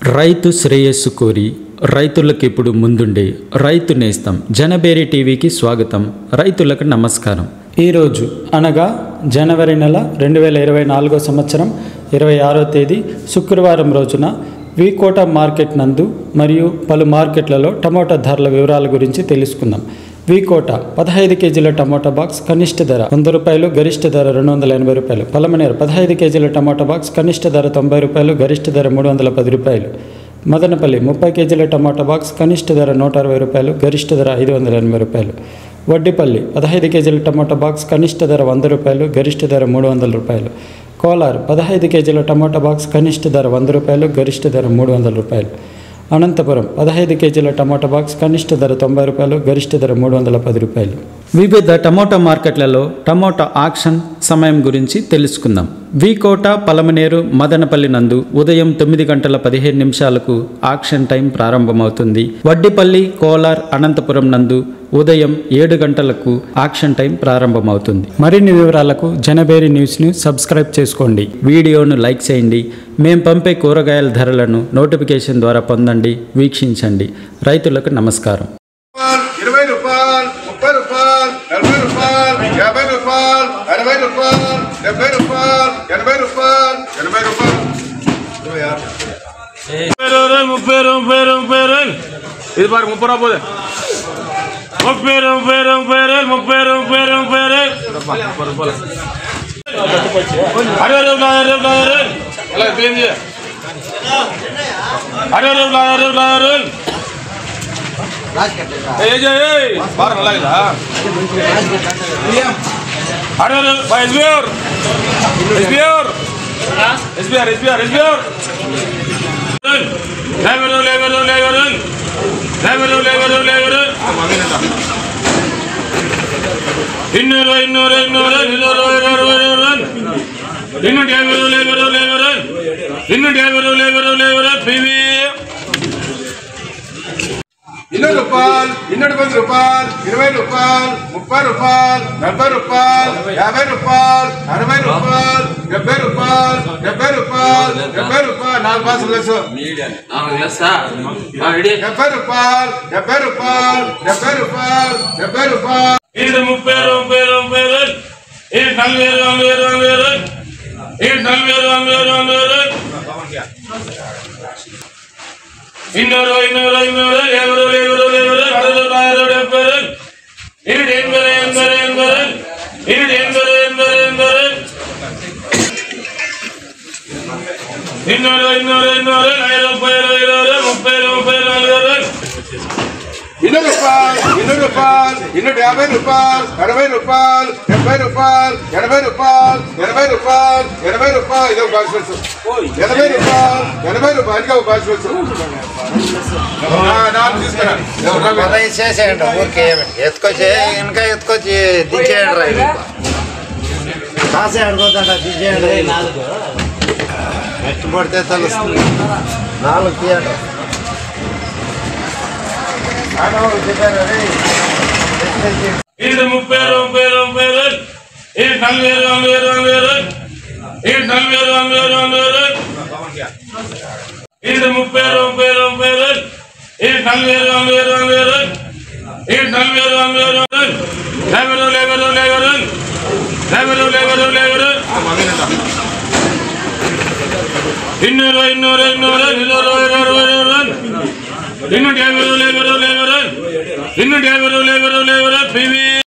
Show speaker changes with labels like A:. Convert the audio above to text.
A: రైతు శ్రేయస్సు కోరి రైతులకు ఇప్పుడు ముందుండే రైతు నేస్తం జనబేరి టీవీకి స్వాగతం. రైతులకు నమస్కారం. ఈరోజు అనగా జనవరి నెల 2024 సంవత్సరం 26వ తేదీ శుక్రవారం రోజున వీకోట మార్కెట్ నందు మరియు పలు మార్కెట్లలో టమోటా ధరల వివరాల గురించి తెలుసుకుందాం. వీకోట 15 కేజీల టమోటా బాక్స్ కనిష్ట ధర 100 రూపాయలు, గరిష్ట ధర 280 రూపాయలు. పలమనేరు 15 కేజీల టమోటా బాక్స్ కనిష్ట ధర 90 రూపాయలు, గరిష్ట ధర 310 రూపాయలు. మదనపల్లి 30 కేజీల టమోటా బాక్స్ కనిష్ట ధర 160 రూపాయలు, గరిష్ట ధర 580 రూపాయలు. వడ్డిపల్లి 15 కేజీల టమోటా బాక్స్ కనిష్ట ధర 100 రూపాయలు, గరిష్ట ధర 300 రూపాయలు. కోలార్ 15 కేజీల టమోటా బాక్స్ కనిష్ట ధర 100 రూపాయలు, గరిష్ట ధర 300 రూపాయలు. అనంతపురం 15 కేజీల టమోటా బాక్స్ కనిష్ట ధర 90 రూపాయలు, గరిష్ట ధర 310 రూపాయలు. వివిధ టమోటా మార్కెట్లలో టమోటా ఆక్షన్ సమయం గురించి తెలుసుకుందాం. వీకోట, పలమనేరు, మదనపల్లి నందు ఉదయం 9 గంటల 15 నిమిషాలకు ఆక్షన్ టైం ప్రారంభమవుతుంది. వడ్డిపల్లి, కోలార్, అనంతపురం నందు ఉదయం 7 గంటలకు ఆక్షన్ టైం ప్రారంభమవుతుంది. మరిన్ని వివరాలకు జనబేరి న్యూస్ను సబ్స్క్రైబ్ చేసుకోండి. వీడియోను లైక్ చేయండి. మేము పంపే కూరగాయల ధరలను నోటిఫికేషన్ ద్వారా పొందండి, వీక్షించండి. రైతులకు నమస్కారం.
B: 20 రూపాయలు, 30 రూపాయలు, 40 రూపాయలు, 50 రూపాయలు, 60 రూపాయలు, 70 రూపాయలు, 80 రూపాయలు, 80 రూపాయలు.
C: 30 ఇది బార్ 30 రూపాయలు. 30 రూపాయలు. అరే అలా క్లీన్ చేయ. అరే బార్ అలాగా. అరే ఎస్బిఆర్
B: ఇన్నూరు రూపాయలు, 210 రూపాయలు, 20 రూపాయలు, 30 రూపాయలు, 40 రూపాయలు, 50 రూపాయలు, 60 రూపాయలు, 70 రూపాయలు, 70 రూపాయలు, 70 రూపాయలు. 4 బాక్సులు లెస్. 70 రూపాయలు, 70 రూపాయలు, 70 రూపాయలు, 70 రూపాయలు.
C: 30 రూపాయలు.
B: 200 రూపాయలు, 250 రూపాయలు, 60 రూపాయలు, 70 రూపాయలు, 80 రూపాయలు, 80 రూపాయలు, 80 రూపాయలు. ఇదో బాక్స్ లెస్. 80 రూపాయలు, 80 రూపాయలు. ఇంకా బాక్స్ లెస్.
D: చేసేయండి. ఊరికే ఎత్తుకొచ్చి ఇంకా ఎత్తుకొచ్చి దించేయండి. కాసే అడుగుతుంట దించేయండి. నెక్స్ట్ పడితే తెలుస్తుంది. 4 తీయండి.
C: ఇది 30 రూపాయలు. ఇది 40 రూపాయలు. ఇది 30 రూపాయలు. ఇది 40 రూపాయలు. ఇది 40 రూపాయలు. ఇది 40 రూపాయలు. ఇన్నూరు 250 రూపాయలు.